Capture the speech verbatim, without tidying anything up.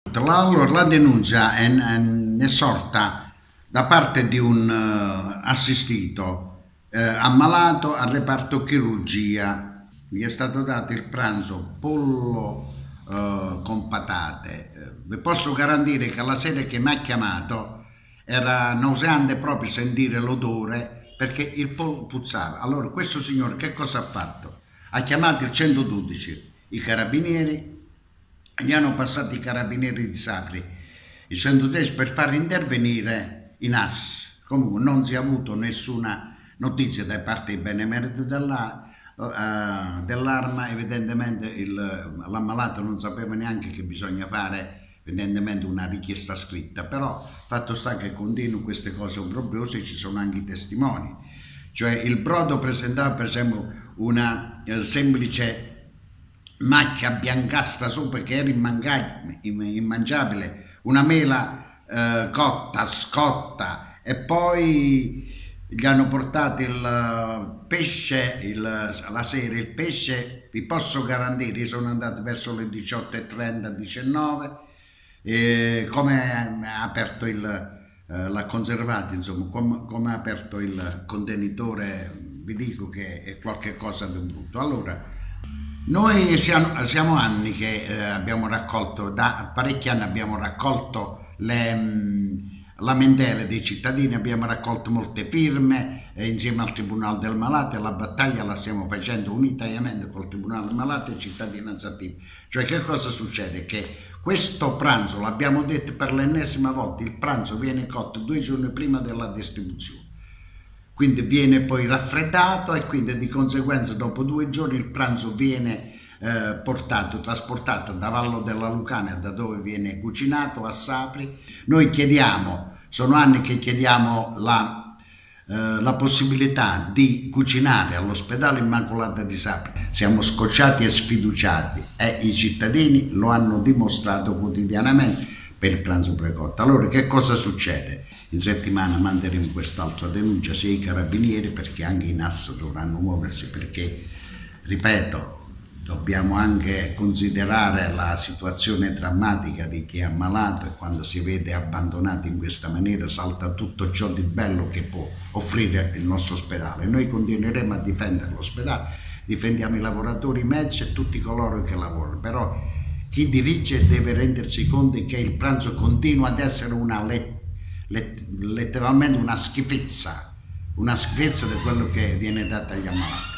Tra l'altro la denuncia è, è sorta da parte di un uh, assistito eh, ammalato al reparto chirurgia. Gli è stato dato il pranzo pollo uh, con patate. Vi posso garantire che la sera che mi ha chiamato era nauseante proprio sentire l'odore perché il pollo puzzava. Allora questo signore che cosa ha fatto? Ha chiamato il centododici, i carabinieri. Gli hanno passato i carabinieri di Sapri, il centododici, per far intervenire i N A S. Comunque non si è avuto nessuna notizia da parte dei benemeriti dell'Arma, uh, dell evidentemente l'ammalato non sapeva neanche che bisogna fare evidentemente una richiesta scritta, però fatto sta che continuano queste cose obbrobriose e ci sono anche i testimoni. Cioè il brodo presentava per esempio una eh, semplice macchia biancastra sopra che era immangiabile, una mela eh, cotta, scotta, e poi gli hanno portato il pesce, il, la sera il pesce, vi posso garantire, io sono andato verso le diciotto e trenta, diciannove, e come ha aperto il, eh, l'ha conservato, insomma, come, come ha aperto il contenitore, vi dico che è qualcosa di brutto. Allora, noi siamo, siamo anni che eh, abbiamo raccolto, da parecchi anni abbiamo raccolto le mh, lamentele dei cittadini, abbiamo raccolto molte firme eh, insieme al Tribunale del Malato, e la battaglia la stiamo facendo unitariamente col Tribunale del Malato e cittadinanza attiva. Cioè che cosa succede? Che questo pranzo, l'abbiamo detto per l'ennesima volta, il pranzo viene cotto due giorni prima della distribuzione. Quindi viene poi raffreddato e quindi di conseguenza dopo due giorni il pranzo viene eh, portato, trasportato da Vallo della Lucania, da dove viene cucinato, a Sapri. Noi chiediamo, sono anni che chiediamo la, eh, la possibilità di cucinare all'ospedale Immacolata di Sapri. Siamo scocciati e sfiduciati e i cittadini lo hanno dimostrato quotidianamente per il pranzo precotto. Allora che cosa succede? In settimana manderemo quest'altra denuncia sia ai carabinieri, perché anche i N A S dovranno muoversi, perché, ripeto, dobbiamo anche considerare la situazione drammatica di chi è ammalato, e quando si vede abbandonato in questa maniera salta tutto ciò di bello che può offrire il nostro ospedale. Noi continueremo a difendere l'ospedale, difendiamo i lavoratori, i medici e tutti coloro che lavorano, però chi dirige deve rendersi conto che il pranzo continua ad essere una lettura, letteralmente una schifezza, una schifezza di quello che viene dato agli ammalati.